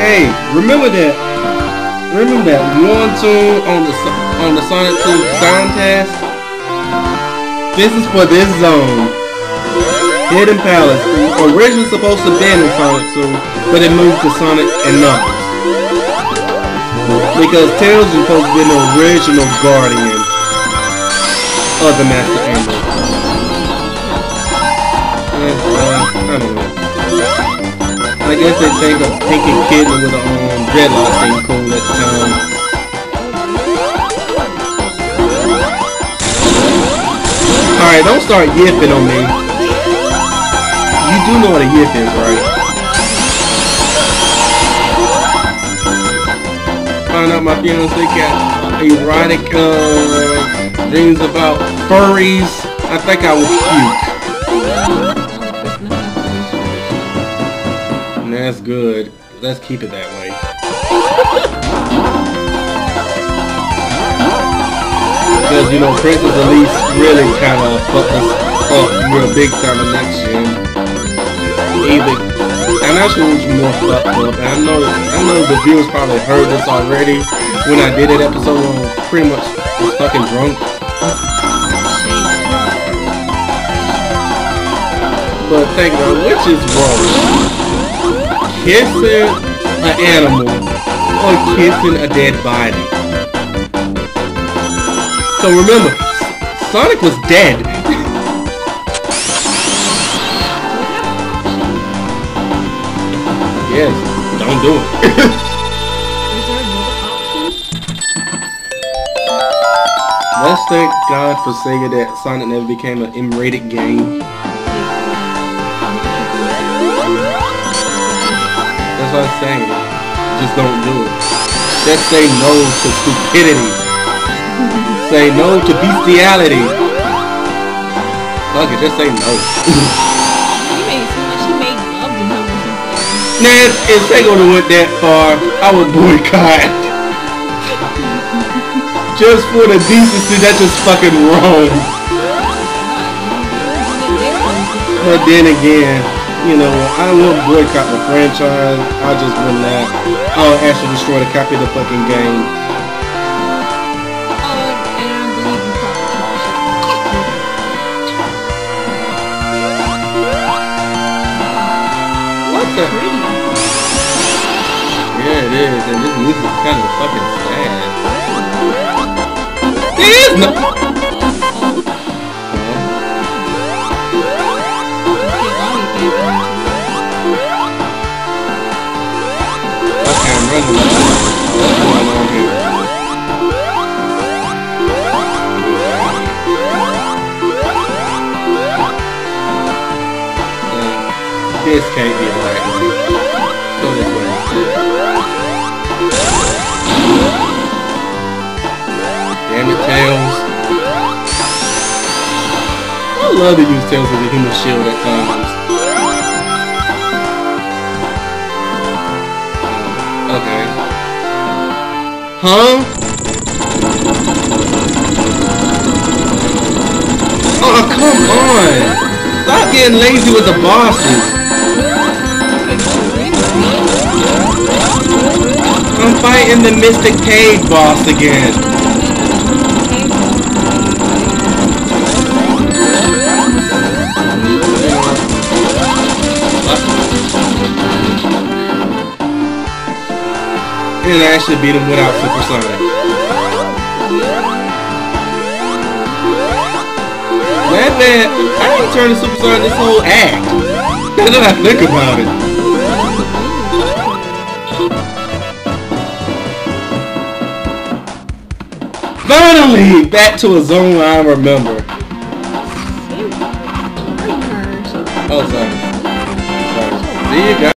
Hey, remember that one tune on the Sonic 2 sound test? This is for this zone. Hidden Palace. Originally supposed to be in Sonic 2, but it moved to Sonic and Knuckles. Because Tails is supposed to be the original guardian of the Master Emerald. I don't know. I guess they think of Pink and Kitten with a dreadlock thing cool at the time. Alright, don't start yipping on me. You do know what a yip is, right? Find out my fiancé got erotic dreams about furries. I think I would puke. That's good. Let's keep it that way. Because, you know, Princess Elise really kind of fucked us up real big time in next gen. And I should was more fucked up. And I know the viewers probably heard this already when I did that episode when I was pretty much fucking drunk. But think about it, which is wrong? Kissing an animal or kissing a dead body. So remember, Sonic was dead. Yes, don't do it. Let's thank God for Sega that Sonic never became an M-rated game. That's what I'm saying. Just don't do it. Just say no to stupidity. Say no to bestiality. Fuck it, just say no. She made love to him or something. Nah, if they gonna went that far, I would boycott. Just for the decency, that's just fucking wrong. But then again, you know, I won't boycott the franchise. I just will not. I'll actually destroy the copy of the fucking game. What the? Yeah, it is, and this music is kind of fucking sad. There is no. What's going on here? This can't be the right way. Go this way instead. Damn it, Tails. I love to use Tails as a human shield at times. Okay. Huh? Oh, come on! Stop getting lazy with the bosses! I'm fighting the Mystic Cave boss again. And I actually beat him without Super Sonic. Man, I ain't turned to Super Sonic this whole act. Now that I think about it. Finally, back to a zone I remember. Oh, sorry. See you guys.